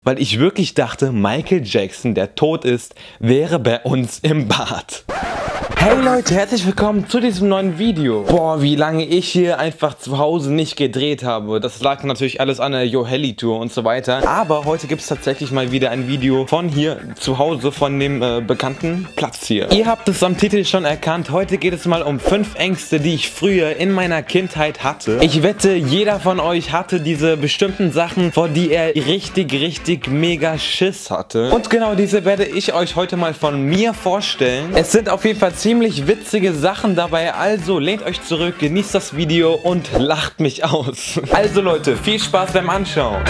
Weil ich wirklich dachte, Michael Jackson, der tot ist, wäre bei uns im Bad. Hey Leute, herzlich willkommen zu diesem neuen Video. Boah, wie lange ich hier einfach zu Hause nicht gedreht habe. Das lag natürlich alles an der Yo-Helli-Tour und so weiter. Aber heute gibt es tatsächlich mal wieder ein Video von hier zu Hause, von dem bekannten Platz hier. Ihr habt es am Titel schon erkannt. Heute geht es mal um 5 Ängste, die ich früher in meiner Kindheit hatte. Ich wette, jeder von euch hatte diese bestimmten Sachen, vor die er richtig mega Schiss hatte. Und genau diese werde ich euch heute mal von mir vorstellen. Es sind auf jeden Fall ziemlich witzige Sachen dabei, also lehnt euch zurück, genießt das Video und lacht mich aus. Also Leute, viel Spaß beim Anschauen.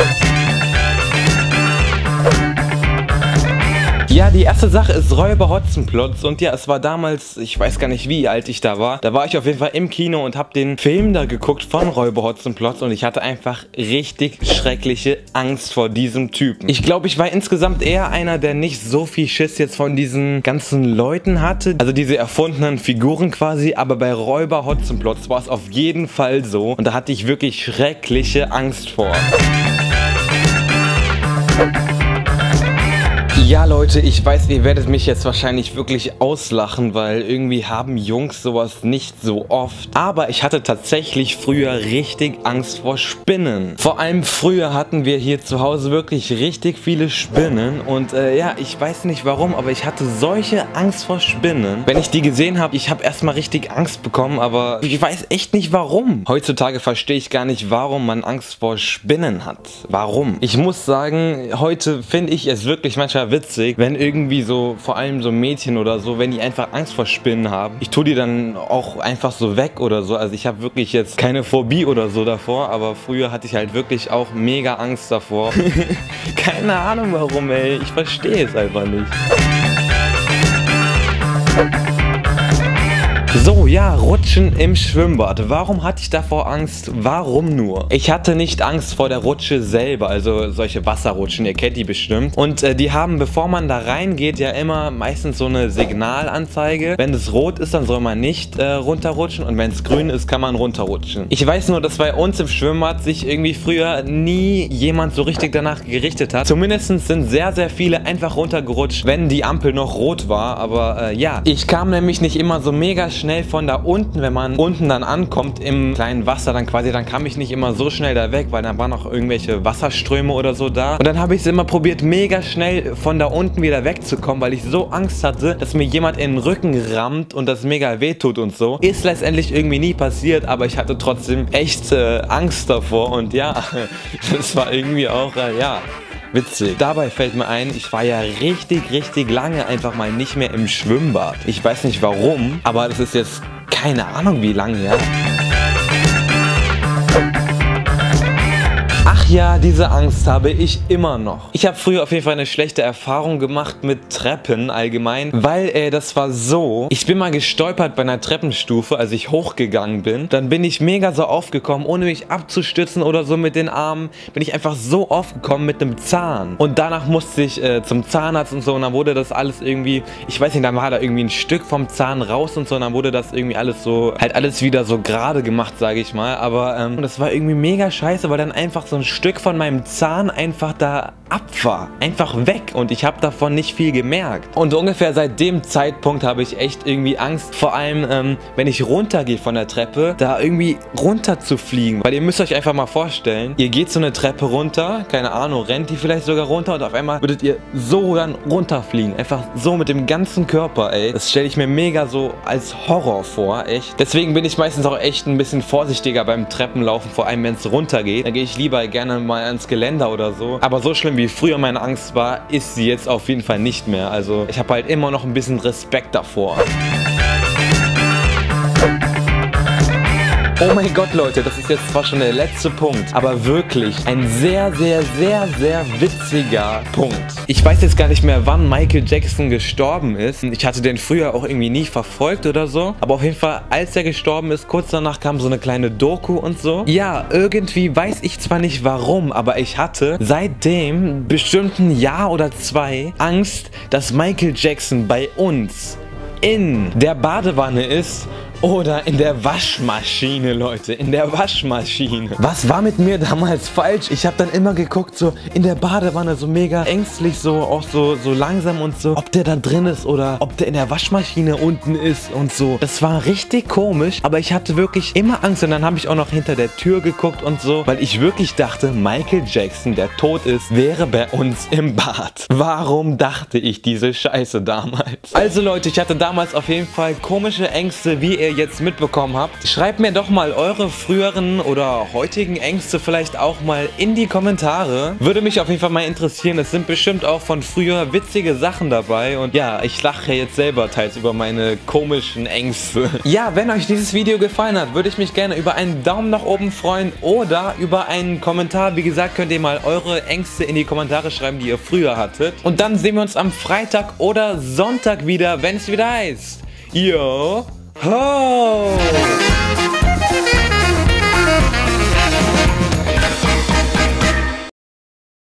Ja, die erste Sache ist Räuber Hotzenplotz und ja, es war damals, ich weiß gar nicht wie alt ich da war ich auf jeden Fall im Kino und habe den Film da geguckt von Räuber Hotzenplotz und ich hatte einfach richtig schreckliche Angst vor diesem Typen. Ich glaube, ich war insgesamt eher einer, der nicht so viel Schiss jetzt von diesen ganzen Leuten hatte, also diese erfundenen Figuren quasi, aber bei Räuber Hotzenplotz war es auf jeden Fall so und da hatte ich wirklich schreckliche Angst vor. Ja Leute, ich weiß, ihr werdet mich jetzt wahrscheinlich wirklich auslachen, weil irgendwie haben Jungs sowas nicht so oft. Aber ich hatte tatsächlich früher richtig Angst vor Spinnen. Vor allem früher hatten wir hier zu Hause wirklich richtig viele Spinnen. Und ja, ich weiß nicht warum, aber ich hatte solche Angst vor Spinnen. Wenn ich die gesehen habe, ich habe erstmal richtig Angst bekommen, aber ich weiß echt nicht warum. Heutzutage verstehe ich gar nicht, warum man Angst vor Spinnen hat. Warum? Ich muss sagen, heute finde ich es wirklich manchmal witzig, wenn irgendwie so, vor allem so Mädchen oder so, wenn die einfach Angst vor Spinnen haben. Ich tue die dann auch einfach so weg oder so. Also ich habe wirklich jetzt keine Phobie oder so davor, aber früher hatte ich halt wirklich auch mega Angst davor. Keine Ahnung warum, ey. Ich verstehe es einfach nicht. So, ja, Rutschen im Schwimmbad. Warum hatte ich davor Angst? Warum nur? Ich hatte nicht Angst vor der Rutsche selber, also solche Wasserrutschen, ihr kennt die bestimmt. Und die haben, bevor man da reingeht, ja immer meistens so eine Signalanzeige. Wenn es rot ist, dann soll man nicht runterrutschen und wenn es grün ist, kann man runterrutschen. Ich weiß nur, dass bei uns im Schwimmbad sich irgendwie früher nie jemand so richtig danach gerichtet hat. Zumindest sind sehr viele einfach runtergerutscht, wenn die Ampel noch rot war. Aber ja, ich kam nämlich nicht immer so mega schnell von da unten, wenn man unten dann ankommt im kleinen Wasser, dann kam ich nicht immer so schnell da weg, weil dann waren noch irgendwelche Wasserströme oder so da. Und dann habe ich es immer probiert, mega schnell von da unten wieder wegzukommen, weil ich so Angst hatte, dass mir jemand in den Rücken rammt und das mega wehtut und so. Ist letztendlich irgendwie nie passiert, aber ich hatte trotzdem echt Angst davor und ja, das war irgendwie auch, ja, witzig. Dabei fällt mir ein, ich war ja richtig lange einfach mal nicht mehr im Schwimmbad. Ich weiß nicht warum, aber das ist jetzt keine Ahnung wie lange her. Ach ja, diese Angst habe ich immer noch. Ich habe früher auf jeden Fall eine schlechte Erfahrung gemacht mit Treppen allgemein, weil das war so, ich bin mal gestolpert bei einer Treppenstufe, als ich hochgegangen bin. Dann bin ich mega so aufgekommen, ohne mich abzustützen oder so mit den Armen, bin ich einfach so aufgekommen mit einem Zahn. Und danach musste ich zum Zahnarzt und so und dann wurde das alles irgendwie, ich weiß nicht, dann war da irgendwie ein Stück vom Zahn raus und so und dann wurde das irgendwie alles so, halt alles wieder so gerade gemacht, sage ich mal. Aber das war irgendwie mega scheiße, weil dann einfach so ein Stück von meinem Zahn einfach da ab war. Einfach weg und ich habe davon nicht viel gemerkt. Und ungefähr seit dem Zeitpunkt habe ich echt irgendwie Angst, vor allem wenn ich runtergehe von der Treppe, da irgendwie runter zu fliegen. Weil ihr müsst euch einfach mal vorstellen, ihr geht so eine Treppe runter, keine Ahnung, rennt die vielleicht sogar runter und auf einmal würdet ihr so dann runterfliegen. Einfach so mit dem ganzen Körper, ey. Das stelle ich mir mega so als Horror vor, echt. Deswegen bin ich meistens auch echt ein bisschen vorsichtiger beim Treppenlaufen, vor allem wenn es runtergeht. Da gehe ich lieber gerne mal ans Geländer oder so. Aber so schlimm wie früher meine Angst war, ist sie jetzt auf jeden Fall nicht mehr. Also ich habe halt immer noch ein bisschen Respekt davor. Oh mein Gott, Leute, das ist jetzt zwar schon der letzte Punkt, aber wirklich ein sehr witziger Punkt. Ich weiß jetzt gar nicht mehr, wann Michael Jackson gestorben ist. Ich hatte den früher auch irgendwie nie verfolgt oder so. Aber auf jeden Fall, als er gestorben ist, kurz danach kam so eine kleine Doku und so. Ja, irgendwie weiß ich zwar nicht warum, aber ich hatte seitdem bestimmt ein Jahr oder 2 Angst, dass Michael Jackson bei uns in der Badewanne ist Oder in der Waschmaschine, Leute, in der Waschmaschine. Was war mit mir damals falsch? Ich habe dann immer geguckt, so in der Badewanne, so mega ängstlich, so auch so langsam und so, ob der da drin ist oder ob der in der Waschmaschine unten ist und so. Das war richtig komisch, aber ich hatte wirklich immer Angst und dann habe ich auch noch hinter der Tür geguckt und so, weil ich wirklich dachte, Michael Jackson, der tot ist, wäre bei uns im Bad. Warum dachte ich diese Scheiße damals? Also Leute, ich hatte damals auf jeden Fall komische Ängste, wie ihr jetzt mitbekommen habt. Schreibt mir doch mal eure früheren oder heutigen Ängste vielleicht auch mal in die Kommentare. Würde mich auf jeden Fall mal interessieren. Es sind bestimmt auch von früher witzige Sachen dabei und ja, ich lache jetzt selber teils über meine komischen Ängste. Ja, wenn euch dieses Video gefallen hat, würde ich mich gerne über einen Daumen nach oben freuen oder über einen Kommentar. Wie gesagt, könnt ihr mal eure Ängste in die Kommentare schreiben, die ihr früher hattet. Und dann sehen wir uns am Freitag oder Sonntag wieder, wenn es wieder heißt: Yo ho!